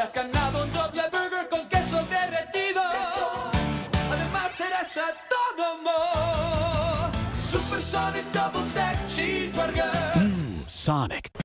has ganado un doble burger con queso derretido. Además serás autónomo. Supersonic Double Stack Cheeseburger. Sonic.